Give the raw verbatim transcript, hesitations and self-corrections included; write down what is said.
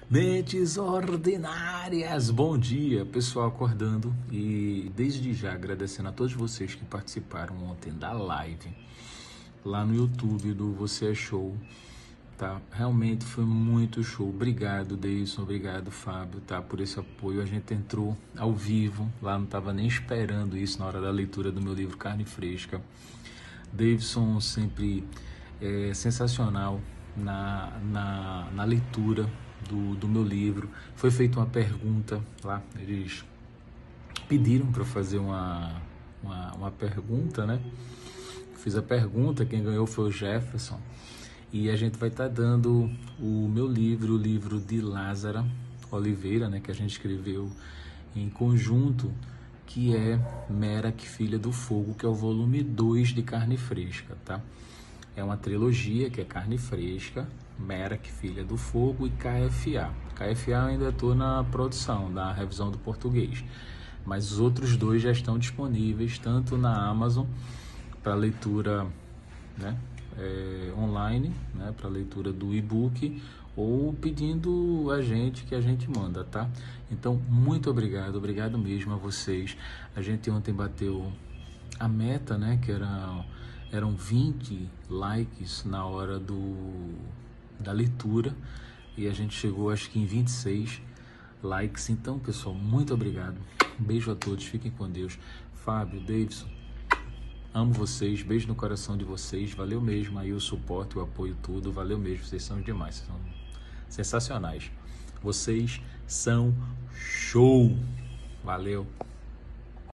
Mentes ordinárias, bom dia pessoal, acordando e desde já agradecendo a todos vocês que participaram ontem da live lá no YouTube do Você é Show, tá? Realmente foi muito show, obrigado Deilson, obrigado Fábio, tá? Por esse apoio, a gente entrou ao vivo, lá não estava nem esperando isso na hora da leitura do meu livro Carne Fresca. Davidson sempre é sensacional na, na, na leitura Do, do meu livro. Foi feita uma pergunta lá, eles pediram para fazer uma, uma, uma pergunta, né? Fiz a pergunta, quem ganhou foi o Jefferson, e a gente vai estar tá dando o meu livro, o livro de Lázara Oliveira, né? Que a gente escreveu em conjunto, que é Merak, Filha do Fogo, que é o volume dois de Carne Fresca, tá? É uma trilogia que é Carne Fresca, Merak, Filha do Fogo e K F A. K F A eu ainda estou na produção, da revisão do português, mas os outros dois já estão disponíveis tanto na Amazon para leitura, né, é, online, né, para leitura do e-book, ou pedindo a gente que a gente manda, tá? Então, muito obrigado, obrigado mesmo a vocês. A gente ontem bateu a meta, né, que era, eram vinte likes na hora do da leitura, e a gente chegou acho que em vinte e seis likes. Então pessoal, muito obrigado, um beijo a todos, fiquem com Deus. Fábio, Davidson, amo vocês, beijo no coração de vocês, valeu mesmo aí o suporte, o apoio, tudo, valeu mesmo, vocês são demais, vocês são sensacionais, vocês são show, valeu.